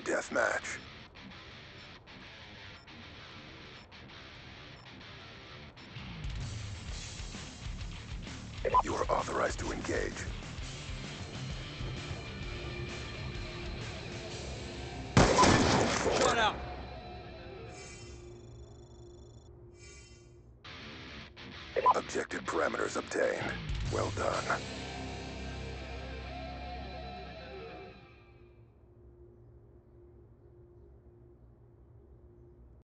deathmatch. You are authorized to engage. Shut out. Objective parameters obtained. Well done.